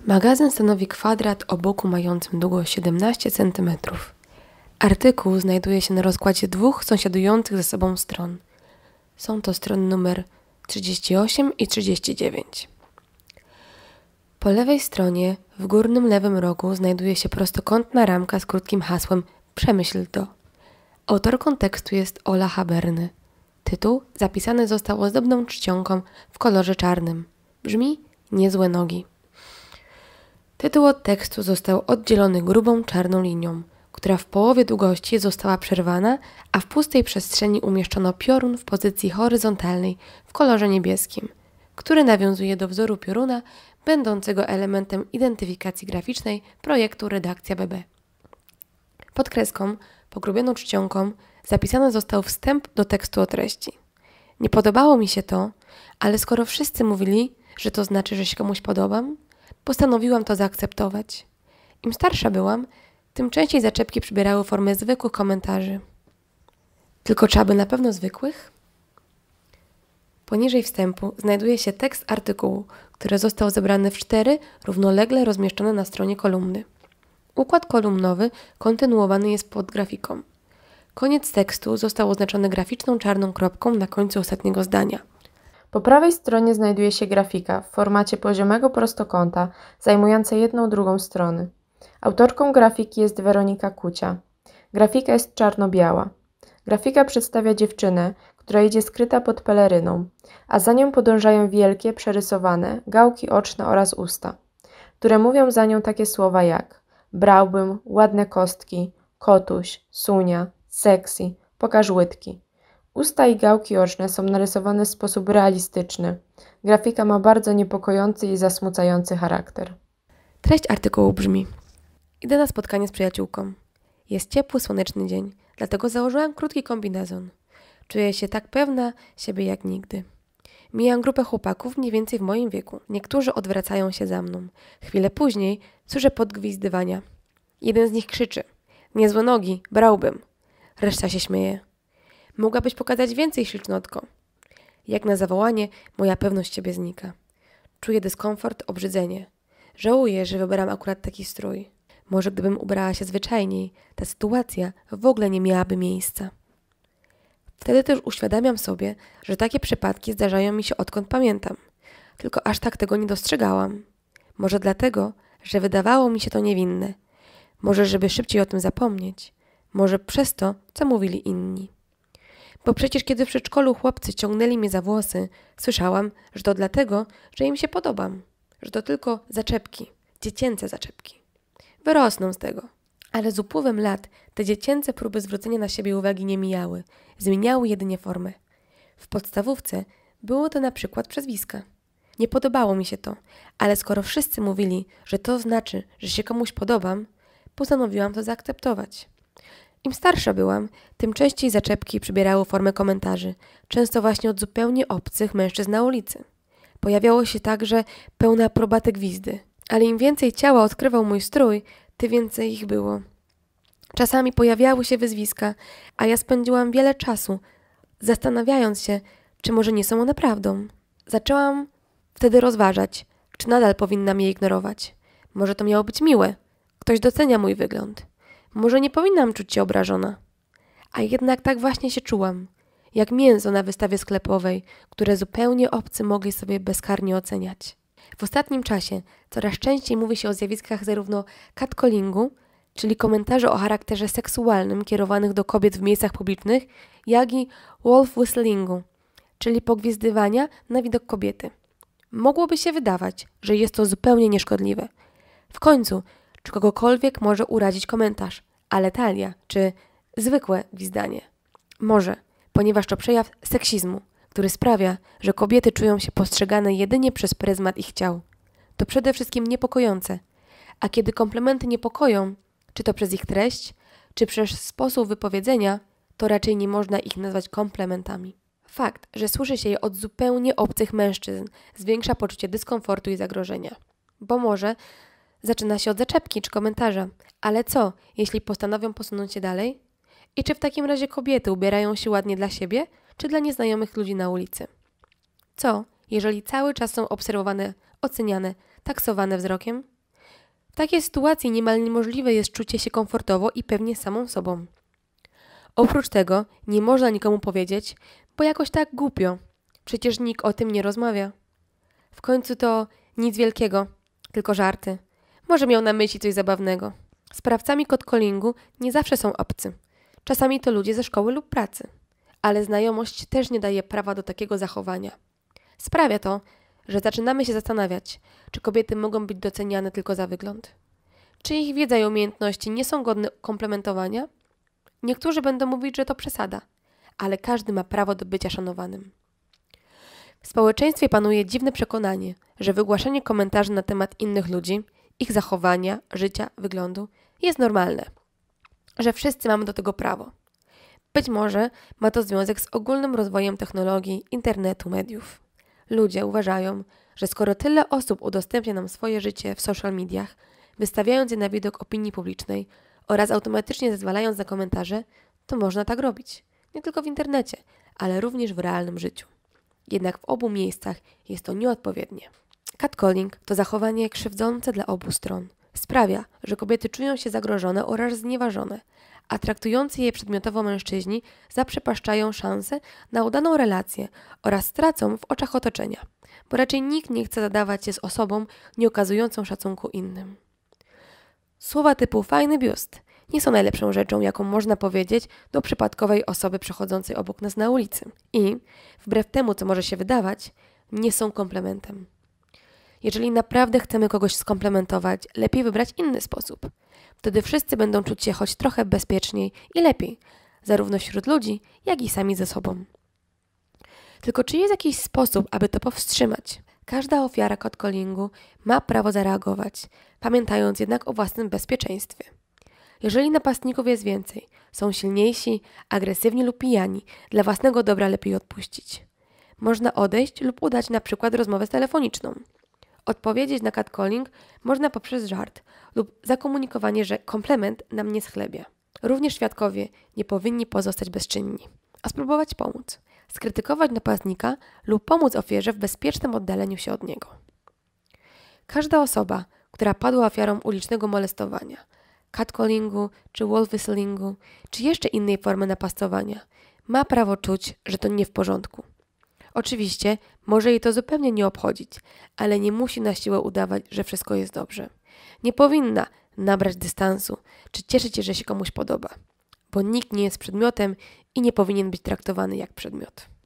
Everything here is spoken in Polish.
Magazyn stanowi kwadrat o boku mającym długość 17 cm. Artykuł znajduje się na rozkładzie dwóch sąsiadujących ze sobą stron. Są to strony numer 38 i 39. Po lewej stronie, w górnym lewym rogu, znajduje się prostokątna ramka z krótkim hasłem „Przemyśl to”. Autorką tekstu jest Ola Haberny. Tytuł zapisany został ozdobną czcionką w kolorze czarnym. Brzmi „Niezłe nogi”. Tytuł od tekstu został oddzielony grubą czarną linią, która w połowie długości została przerwana, a w pustej przestrzeni umieszczono piorun w pozycji horyzontalnej w kolorze niebieskim, który nawiązuje do wzoru pioruna będącego elementem identyfikacji graficznej projektu Redakcja BB. Pod kreską, pogrubioną czcionką, zapisany został wstęp do tekstu o treści. Nie podobało mi się to, ale skoro wszyscy mówili, że to znaczy, że się komuś podobam, postanowiłam to zaakceptować. Im starsza byłam, tym częściej zaczepki przybierały formę zwykłych komentarzy. Tylko czy aby na pewno zwykłych? Poniżej wstępu znajduje się tekst artykułu, który został zebrany w 4 równolegle rozmieszczone na stronie kolumny. Układ kolumnowy kontynuowany jest pod grafiką. Koniec tekstu został oznaczony graficzną czarną kropką na końcu ostatniego zdania. Po prawej stronie znajduje się grafika w formacie poziomego prostokąta, zajmująca 1/2 strony. Autorką grafiki jest Weronika Kucia. Grafika jest czarno-biała. Grafika przedstawia dziewczynę, która idzie skryta pod peleryną, a za nią podążają wielkie, przerysowane gałki oczne oraz usta, które mówią za nią takie słowa jak brałbym, ładne kostki, kotuś, sunia, sexy, pokaż łydki. Usta i gałki oczne są narysowane w sposób realistyczny. Grafika ma bardzo niepokojący i zasmucający charakter. Treść artykułu brzmi: idę na spotkanie z przyjaciółką. Jest ciepły, słoneczny dzień, dlatego założyłam krótki kombinezon. Czuję się tak pewna siebie jak nigdy. Mijam grupę chłopaków mniej więcej w moim wieku. Niektórzy odwracają się za mną. Chwilę później słyszę podgwizdywania. Jeden z nich krzyczy: niezłe nogi, brałbym. Reszta się śmieje. Mogłabyś pokazać więcej, ślicznotko. Jak na zawołanie, moja pewność siebie znika. Czuję dyskomfort, obrzydzenie. Żałuję, że wybrałam akurat taki strój. Może gdybym ubrała się zwyczajniej, ta sytuacja w ogóle nie miałaby miejsca. Wtedy też uświadamiam sobie, że takie przypadki zdarzają mi się odkąd pamiętam. Tylko aż tak tego nie dostrzegałam. Może dlatego, że wydawało mi się to niewinne. Może żeby szybciej o tym zapomnieć. Może przez to, co mówili inni. Bo przecież kiedy w przedszkolu chłopcy ciągnęli mnie za włosy, słyszałam, że to dlatego, że im się podobam. Że to tylko zaczepki, dziecięce zaczepki. Wyrosną z tego. Ale z upływem lat te dziecięce próby zwrócenia na siebie uwagi nie mijały. Zmieniały jedynie formę. W podstawówce było to na przykład przezwiska. Nie podobało mi się to, ale skoro wszyscy mówili, że to znaczy, że się komuś podobam, postanowiłam to zaakceptować. Im starsza byłam, tym częściej zaczepki przybierały formę komentarzy, często właśnie od zupełnie obcych mężczyzn na ulicy. Pojawiało się także pełne aprobaty gwizdy, ale im więcej ciała odkrywał mój strój, tym więcej ich było. Czasami pojawiały się wyzwiska, a ja spędziłam wiele czasu, zastanawiając się, czy może nie są one prawdą. Zaczęłam wtedy rozważać, czy nadal powinnam je ignorować. Może to miało być miłe. Ktoś docenia mój wygląd. Może nie powinnam czuć się obrażona. A jednak tak właśnie się czułam. Jak mięso na wystawie sklepowej, które zupełnie obcy mogli sobie bezkarnie oceniać. W ostatnim czasie coraz częściej mówi się o zjawiskach zarówno catcallingu, czyli komentarzy o charakterze seksualnym kierowanych do kobiet w miejscach publicznych, jak i wolf whistlingu, czyli pogwizdywania na widok kobiety. Mogłoby się wydawać, że jest to zupełnie nieszkodliwe. W końcu, czy kogokolwiek może urazić komentarz, ale talia, czy zwykłe gwizdanie? Może, ponieważ to przejaw seksizmu, który sprawia, że kobiety czują się postrzegane jedynie przez pryzmat ich ciał. To przede wszystkim niepokojące. A kiedy komplementy niepokoją, czy to przez ich treść, czy przez sposób wypowiedzenia, to raczej nie można ich nazwać komplementami. Fakt, że słyszy się je od zupełnie obcych mężczyzn, zwiększa poczucie dyskomfortu i zagrożenia. Bo może zaczyna się od zaczepki czy komentarza. Ale co, jeśli postanowią posunąć się dalej? I czy w takim razie kobiety ubierają się ładnie dla siebie, czy dla nieznajomych ludzi na ulicy? Co, jeżeli cały czas są obserwowane, oceniane, taksowane wzrokiem? takiej sytuacji niemal niemożliwe jest czucie się komfortowo i pewnie samą sobą. Oprócz tego nie można nikomu powiedzieć, bo jakoś tak głupio. Przecież nikt o tym nie rozmawia. W końcu to nic wielkiego, tylko żarty. Może miał na myśli coś zabawnego. Sprawcami catcallingu nie zawsze są obcy. Czasami to ludzie ze szkoły lub pracy. Ale znajomość też nie daje prawa do takiego zachowania. Sprawia to, że zaczynamy się zastanawiać, czy kobiety mogą być doceniane tylko za wygląd. Czy ich wiedza i umiejętności nie są godne komplementowania? Niektórzy będą mówić, że to przesada, ale każdy ma prawo do bycia szanowanym. W społeczeństwie panuje dziwne przekonanie, że wygłaszanie komentarzy na temat innych ludzi, ich zachowania, życia, wyglądu jest normalne, że wszyscy mamy do tego prawo. Być może ma to związek z ogólnym rozwojem technologii, internetu, mediów. Ludzie uważają, że skoro tyle osób udostępnia nam swoje życie w social mediach, wystawiając je na widok opinii publicznej oraz automatycznie zezwalając na komentarze, to można tak robić. Nie tylko w internecie, ale również w realnym życiu. Jednak w obu miejscach jest to nieodpowiednie. Catcalling to zachowanie krzywdzące dla obu stron. Sprawia, że kobiety czują się zagrożone oraz znieważone, a traktujący je przedmiotowo mężczyźni zaprzepaszczają szansę na udaną relację oraz stracą w oczach otoczenia, bo raczej nikt nie chce zadawać się z osobą nie okazującą szacunku innym. Słowa typu fajny biust nie są najlepszą rzeczą, jaką można powiedzieć do przypadkowej osoby przechodzącej obok nas na ulicy i, wbrew temu, co może się wydawać, nie są komplementem. Jeżeli naprawdę chcemy kogoś skomplementować, lepiej wybrać inny sposób. Wtedy wszyscy będą czuć się choć trochę bezpieczniej i lepiej, zarówno wśród ludzi, jak i sami ze sobą. Tylko czy jest jakiś sposób, aby to powstrzymać? Każda ofiara catcallingu ma prawo zareagować, pamiętając jednak o własnym bezpieczeństwie. Jeżeli napastników jest więcej, są silniejsi, agresywni lub pijani, dla własnego dobra lepiej odpuścić. Można odejść lub udać na przykład rozmowę telefoniczną. Odpowiedzieć na catcalling można poprzez żart lub zakomunikowanie, że komplement nam nie schlebia. Również świadkowie nie powinni pozostać bezczynni, a spróbować pomóc, skrytykować napastnika lub pomóc ofierze w bezpiecznym oddaleniu się od niego. Każda osoba, która padła ofiarą ulicznego molestowania, catcallingu czy wall whistlingu, czy jeszcze innej formy napastowania, ma prawo czuć, że to nie w porządku. Oczywiście może jej to zupełnie nie obchodzić, ale nie musi na siłę udawać, że wszystko jest dobrze. Nie powinna nabrać dystansu, czy cieszyć się, że się komuś podoba, bo nikt nie jest przedmiotem i nie powinien być traktowany jak przedmiot.